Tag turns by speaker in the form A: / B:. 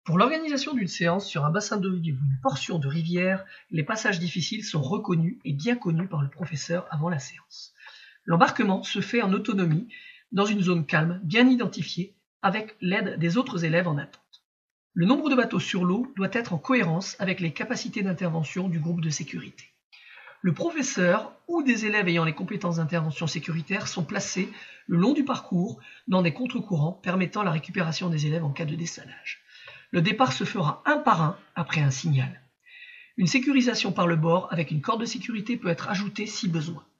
A: Pour l'organisation d'une séance sur un bassin d'eau ou une portion de rivière, les passages difficiles sont reconnus et bien connus par le professeur avant la séance. L'embarquement se fait en autonomie, dans une zone calme, bien identifiée, avec l'aide des autres élèves en attente. Le nombre de bateaux sur l'eau doit être en cohérence avec les capacités d'intervention du groupe de sécurité. Le professeur ou des élèves ayant les compétences d'intervention sécuritaire sont placés le long du parcours dans des contre-courants permettant la récupération des élèves en cas de dessalage. Le départ se fera un par un après un signal. Une sécurisation par le bord avec une corde de sécurité peut être ajoutée si besoin.